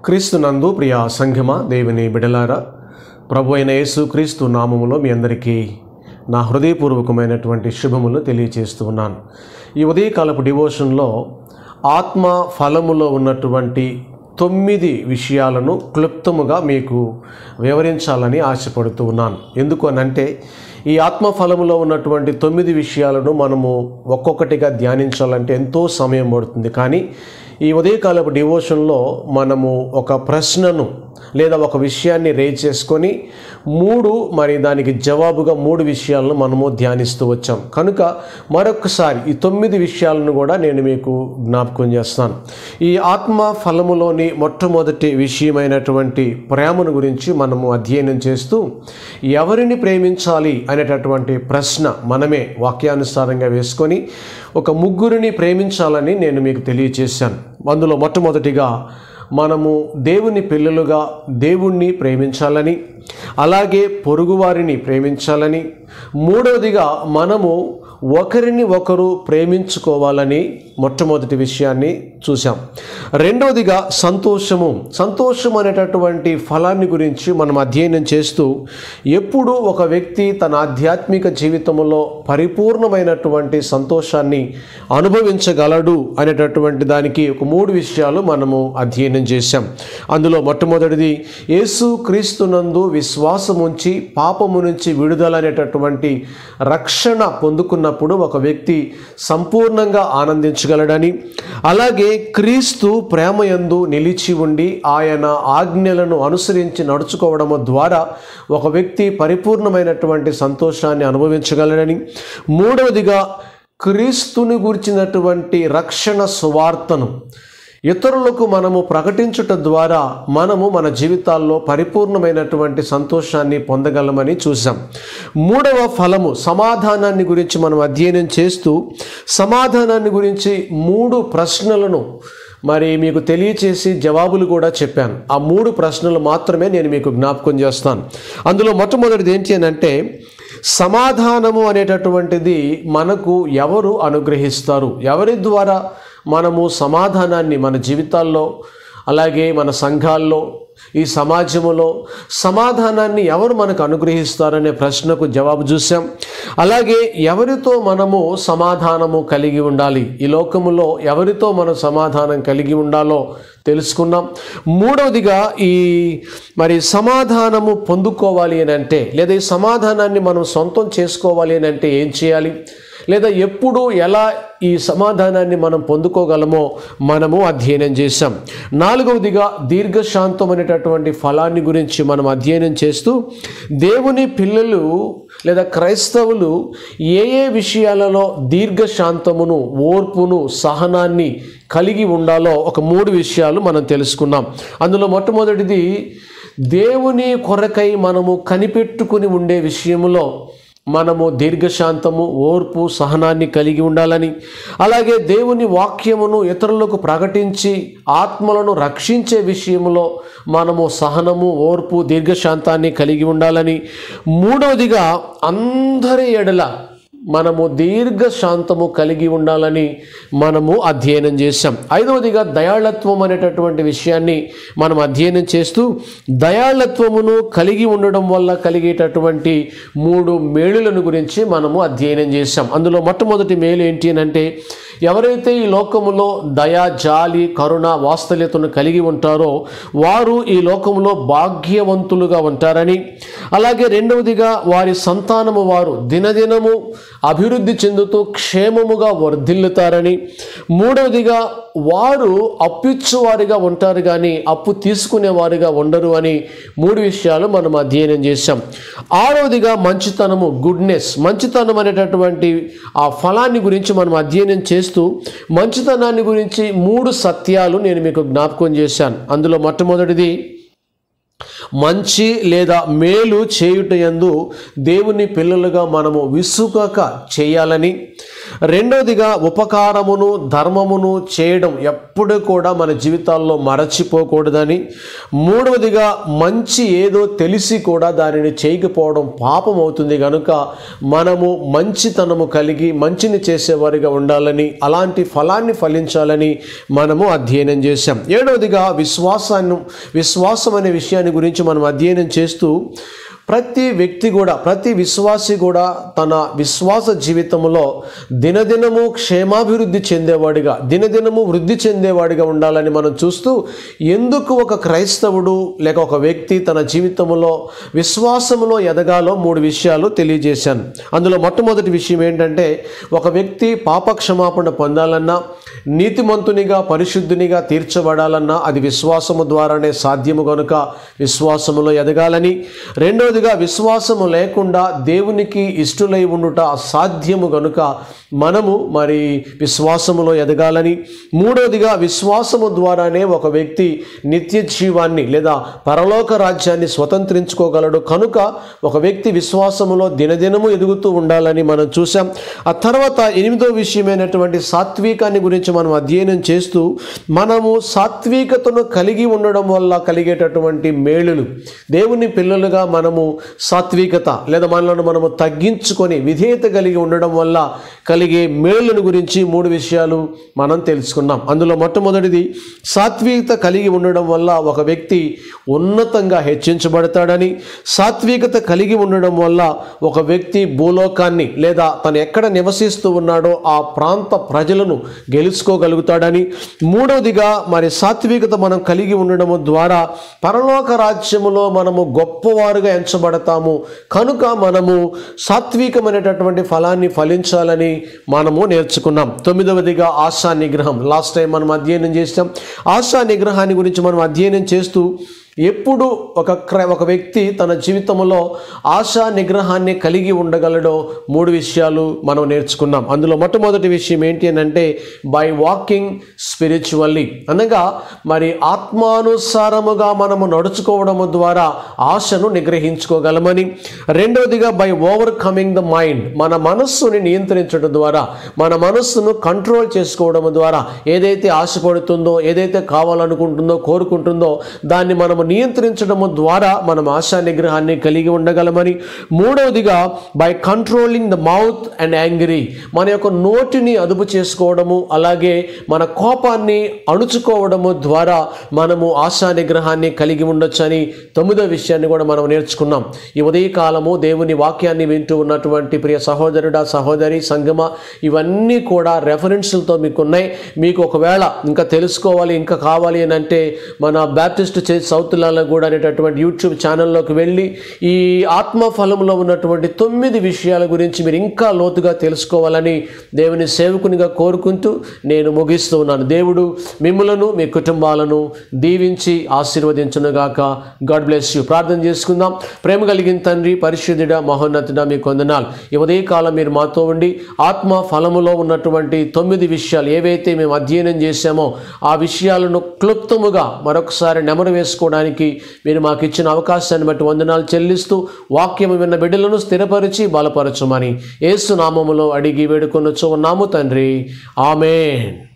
క్రీస్తునందు ప్రియ సంఘమా, దేవుని బిడలారా, ప్రభు అయిన యేసు క్రీస్తు నామములో మీ అందరికీ నా హృదయపూర్వకమైనటువంటి శుభములు తెలియజేస్తూ ఉన్నాను. ఈ ఉదయకాలపు డివోషన్లో ఆత్మ ఫలములో ఉన్నటువంటి 9 విషయాలను క్లుప్తముగా మీకు వివరించాలని ఆశపడుతూ ఉన్నాను. ఎందుకు అనంటే ఈ ఆత్మఫలములో ఉన్నటువంటి 9 విషయాలను మనము ఒక్కొక్కటిగా ధ్యానించాలంటే ఎంతో సమయం పడుతుంది. కానీ ఈ ఉదయకాలపు డివోషన్లో మనము ఒక ప్రశ్నను లేదా ఒక విషయాన్ని రేజ్ చేసుకొని దానికి జవాబుగా 3 విషయాలను మనము ధ్యానిస్తూ వచ్చాం. కనుక మరొకసారి ఈ 9 విషయాలను కూడా నేను మీకు జ్ఞాపకం చేస్తాను. ఈ ఆత్మ ఫలములోని మొట్టమొదటి విషయమైనటువంటి ప్రేమను గురించి మనము అధ్యయనం చేస్తూ ఎవరిని ప్రేమించాలి అనేటటువంటి ప్రశ్న మనమే వాక్యానుసారంగా వేసుకొని ఒక 3 ప్రేమించాలని నేను మీకు తెలియజేశాను. అందులో మొట్టమొదటిగా మనము దేవుని పిల్లలుగా దేవుణ్ణి ప్రేమించాలని, అలాగే పొరుగువారిని ప్రేమించాలని, మూడవదిగా మనము ఒకరిని ఒకరు ప్రేమించుకోవాలని మొట్టమొదటి విషయాన్ని చూసాం. రెండవదిగా సంతోషం అనేటటువంటి ఫలాన్ని గురించి మనం అధ్యయనం చేస్తూ ఎప్పుడు ఒక వ్యక్తి తన ఆధ్యాత్మిక జీవితంలో పరిపూర్ణమైనటువంటి సంతోషాన్ని అనుభవించగలడు అనేటటువంటి దానికి ఒక 3 విషయాలు మనము అధ్యయనం చేశాం. అందులో మొట్టమొదటిది యేసు క్రీస్తునందు విశ్వాసముంచి పాపము నుంచి విడుదల అనేటటువంటి రక్షణ పొందుకున్నప్పుడు ఒక వ్యక్తి సంపూర్ణంగా ఆనందించగలడని, అలాగే క్రీస్తు ప్రేమయందు నిలిచి ఉండి ఆయన ఆజ్ఞలను అనుసరించి నడుచుకోవడం ద్వారా ఒక వ్యక్తి పరిపూర్ణమైనటువంటి సంతోషాన్ని అనుభవించగలడని, మూడవదిగా క్రీస్తుని గురించినటువంటి రక్షణ సువార్తను ఇతరులకు మనము ప్రకటించుట ద్వారా మనము మన జీవితాల్లో పరిపూర్ణమైనటువంటి సంతోషాన్ని పొందగలమని చూసాం. మూడవ ఫలము సమాధానాన్ని గురించి మనం అధ్యయనం చేస్తూ సమాధానాన్ని గురించి 3 ప్రశ్నలను మీకు తెలియచేసి జవాబులు కూడా చెప్పాను. ఆ 3 ప్రశ్నలు మాత్రమే నేను మీకు జ్ఞాపకం చేస్తాను. అందులో మొట్టమొదటిది ఏంటి అని అంటే సమాధానము అనేటటువంటిది మనకు ఎవరు అనుగ్రహిస్తారు, ఎవరి ద్వారా మనము సమాధానాన్ని మన జీవితాల్లో, అలాగే మన సంఘాల్లో, ఈ సమాజంలో సమాధానాన్ని ఎవరు మనకు అనుగ్రహిస్తారనే ప్రశ్నకు జవాబు చూసాం. అలాగే ఎవరితో మనము సమాధానము కలిగి ఉండాలి, ఈ లోకములో ఎవరితో మనం సమాధానం కలిగి ఉండాలో తెలుసుకున్నాం. మూడవదిగా ఈ సమాధానము పొందుకోవాలి అని అంటే, లేదా ఈ సమాధానాన్ని మనం సొంతం చేసుకోవాలి అని అంటే ఏం చేయాలి, లేదా ఎప్పుడు ఎలా ఈ సమాధానాన్ని మనం పొందుకోగలమో మనము అధ్యయనం చేశాం. నాలుగవదిగా దీర్ఘశాంతం అనేటటువంటి ఫలాన్ని గురించి మనం అధ్యయనం చేస్తూ దేవుని పిల్లలు లేదా క్రైస్తవులు ఏ విషయాలలో దీర్ఘశాంతమును, ఓర్పును, సహనాన్ని కలిగి ఉండాలో ఒక 3 విషయాలు మనం తెలుసుకున్నాం. అందులో మొట్టమొదటిది దేవుని కొరకై మనము కనిపెట్టుకుని ఉండే విషయంలో మనము దీర్ఘశాంతము, ఓర్పు, సహనాన్ని కలిగి ఉండాలని, అలాగే దేవుని వాక్యమును ఇతరులకు ప్రకటించి ఆత్మలను రక్షించే విషయంలో మనము సహనము, ఓర్పు, దీర్ఘశాంతాన్ని కలిగి ఉండాలని, మూడవదిగా అందరి ఎడల మనము దీర్ఘశాంతము కలిగి ఉండాలని మనము అధ్యయనం చేశాం. ఐదవదిగా దయాళత్వం అనేటటువంటి విషయాన్ని మనం అధ్యయనం చేస్తూ దయాళత్వమును కలిగి ఉండడం వల్ల కలిగేటటువంటి 3 మేలులను గురించి మనము అధ్యయనం చేశాం. అందులో మొట్టమొదటి మేలు ఏంటి అని అంటే ఎవరైతే ఈ లోకములో దయ, జాలి, కరుణ, వాత్సల్యతను కలిగి ఉంటారో వారు ఈ లోకములో భాగ్యవంతులుగా ఉంటారని, అలాగే రెండవదిగా వారి సంతానము వారు దినదినము అభివృద్ధి చెందుతూ క్షేమముగా వర్ధిల్లుతారని, మూడవదిగా వారు అప్పిచ్చువారిగా ఉంటారు కానీ అప్పు తీసుకునేవారిగా ఉండరు అని 3 విషయాలు మనం అధ్యయనం చేశాం. ఆరవదిగా మంచితనము, మంచితనం అనేటటువంటి ఆ ఫలాన్ని గురించి మనం అధ్యయనం చేస్తూ మంచితనాన్ని గురించి 3 సత్యాలు నేను మీకు జ్ఞాపకం చేశాను. అందులో మొట్టమొదటిది మంచి లేదా మేలు చేయుటయందు దేవుని పిల్లలుగా మనము విసుగక చేయాలని, రెండవదిగా ఉపకారమును ధర్మమును చేయడం ఎప్పుడు కూడా మన జీవితాల్లో మరచిపోకూడదని. మూడవదిగా మంచి ఏదో తెలిసి కూడా దానిని చేయకపోవడం పాపం అవుతుంది కనుక మనము మంచితనము కలిగి మంచిని చేసేవారిగా ఉండాలని, అలాంటి ఫలాన్ని ఫలించాలని మనము అధ్యయనం చేశాం. ఏడవదిగా విశ్వాసం అనే విషయాన్ని గురించి మనం అధ్యయనం చేస్తూ ప్రతి వ్యక్తి కూడా, ప్రతి విశ్వాసి కూడా తన విశ్వాస జీవితంలో దినదినము క్షేమాభివృద్ధి చెందేవాడిగా, దినదినము వృద్ధి చెందేవాడిగా ఉండాలని మనం చూస్తూ, ఎందుకు ఒక క్రైస్తవుడు లేక ఒక వ్యక్తి తన జీవితంలో విశ్వాసంలో ఎదగాలో 3 విషయాలు తెలియజేశాను. అందులో మొట్టమొదటి విషయం ఏంటంటే, ఒక వ్యక్తి పాపక్షమాపణ పొందాలన్నా, నీతిమంతునిగా పరిశుద్ధునిగా తీర్చబడాలన్నా అది విశ్వాసము ద్వారానే సాధ్యము కనుక విశ్వాసములో ఎదగాలని. రెండవదిగా విశ్వాసము లేకుండా దేవునికి ఇష్టలై ఉండుట అసాధ్యము కనుక మనము మరి విశ్వాసములో ఎదగాలని. మూడవదిగా విశ్వాసము ద్వారానే ఒక వ్యక్తి నిత్య జీవాన్ని లేదా పరలోక రాజ్యాన్ని స్వతంత్రించుకోగలడు కనుక ఒక వ్యక్తి విశ్వాసములో దినదినము ఎదుగుతూ ఉండాలని మనం చూసాం. ఆ తర్వాత 8వ విషయమైనటువంటి సాత్వికాన్ని గురించి మనం అధ్యయనం చేస్తూ, మనము సాత్వికతను కలిగి ఉండడం వల్ల కలిగేటటువంటి మేలులు, దేవుని పిల్లలుగా మనము సాత్వికత లేదా మనలను మనము తగ్గించుకొని విధేయత కలిగి ఉండడం వల్ల కలిగే మేలులను గురించి 3 విషయాలు మనం తెలుసుకున్నాం. అందులో మొట్టమొదటిది, సాత్వికత కలిగి ఉండడం వల్ల ఒక వ్యక్తి ఉన్నతంగా హెచ్చించబడతాడని. సాత్వికత కలిగి ఉండడం వల్ల ఒక వ్యక్తి భూలోకాన్ని లేదా తను ఎక్కడ నివసిస్తూ ఉన్నాడో ఆ ప్రాంత ప్రజలను గెలుచుకోగలుగుతాడని. మూడవదిగా మరి సాత్వికత మనం కలిగి ఉండడం ద్వారా పరలోక రాజ్యములో మనము గొప్పవారుగా ఎంచబడతాము కనుక మనము సాత్వికమైనటువంటి ఫలాన్ని ఫలించాలని మనము నేర్చుకున్నాం. 9వదిగా ఆశా నిగ్రహం. లాస్ట్ టైం మనం అధ్యయనం చేసాం. ఆశా నిగ్రహాన్ని గురించి మనం అధ్యయనం చేస్తూ ఎప్పుడు ఒక వ్యక్తి తన జీవితంలో ఆశా నిగ్రహాన్ని కలిగి ఉండగలడో 3 విషయాలు మనం నేర్చుకున్నాం. అందులో మొట్టమొదటి విషయం ఏంటి అని అంటే, బై వాకింగ్ స్పిరిచువల్లీ, అనగా మరి ఆత్మానుసారముగా మనము నడుచుకోవడం ద్వారా ఆశను నిగ్రహించుకోగలమని. రెండవదిగా బై ఓవర్కమింగ్ ద మైండ్, మన మనస్సుని నియంత్రించడం ద్వారా, మన మనస్సును కంట్రోల్ చేసుకోవడం ద్వారా ఏదైతే ఆశపడుతుందో, ఏదైతే కావాలనుకుంటుందో, కోరుకుంటుందో దాన్ని మనము నియంత్రించడము ద్వారా మనం ఆశా నిగ్రహాన్ని కలిగి ఉండగలమని. మూడవదిగా by controlling the mouth and angry, మన యొక్క నోటిని అదుపు చేసుకోవడము, అలాగే మన కోపాన్ని అణుచుకోవడము ద్వారా మనము ఆశా నిగ్రహాన్ని కలిగి ఉండొచ్చని 9వ విషయాన్ని కూడా మనం నేర్చుకున్నాం. ఈ ఉదయకాలము దేవుని వాక్యాన్ని వింటూ ఉన్నటువంటి ప్రియ సహోదరుడా, సహోదరి, సంగమ, ఇవన్నీ కూడా రెఫరెన్స్లతో మీకు ఉన్నాయి. మీకు ఒకవేళ ఇంకా తెలుసుకోవాలి, ఇంకా కావాలి అని అంటే మన బ్యాప్టిస్ట్ చర్చ్ సౌత్ లాలగూడ అనేటటువంటి యూట్యూబ్ ఛానల్లోకి వెళ్ళి ఈ ఆత్మ ఫలంలో ఉన్నటువంటి 9 విషయాల గురించి మీరు ఇంకా లోతుగా తెలుసుకోవాలని దేవుని సేవకునిగా కోరుకుంటూ నేను ముగిస్తూ ఉన్నాను. దేవుడు మిమ్ములను మీ కుటుంబాలను దీవించి ఆశీర్వదించునుగాక. God bless you. ప్రార్థన చేసుకుందాం. ప్రేమ కలిగిన తండ్రి, పరిశుద్ధుడా, మహోన్నతుడా, మీకు వందనాలు. ఈ ఉదయకాలం మీరు మాతో ఉండి ఆత్మ ఫలములో ఉన్నటువంటి 9 విషయాలు ఏవైతే మేము అధ్యయనం చేశామో ఆ విషయాలను క్లుప్తముగా మరొకసారి నెమరు వేసుకోవడానికి మీరు మాకు ఇచ్చిన అవకాశాన్ని బట్టి వందనాలు చెల్లిస్తూ, వాక్యము విన్న బిడ్డలను స్థిరపరిచి బలపరచమని యేసు నామములో అడిగి వేడుకొనుచు ఉన్నాము తండ్రి. ఆమేన్.